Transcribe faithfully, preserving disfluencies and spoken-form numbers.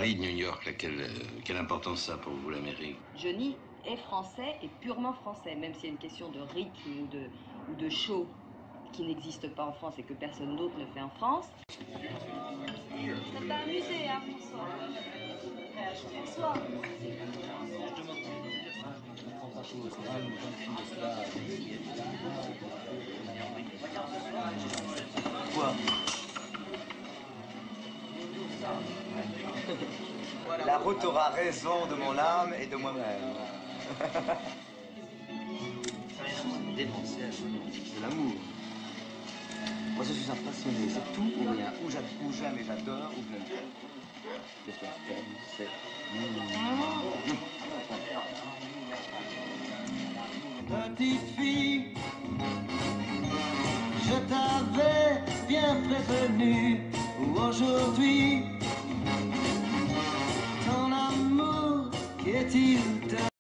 Paris, de New York, là, quelle, euh, quelle importance ça a pour vous, l'Amérique? Johnny est français et purement français, même s'il y a une question de rythme ou de, ou de show qui n'existe pas en France et que personne d'autre ne fait en France. Ça t'a amusé, hein, François? François. Quoi? La route aura raison de mon âme et de moi-même. Démentiel, de l'amour. Moi, je suis un passionné, c'est tout ou rien. Ou j'aime et j'adore, ou je n'aime pas. C'est ça, c'est... Petite fille, je t'avais bien prévenu. Aujourd'hui, ton amour, qu'est-il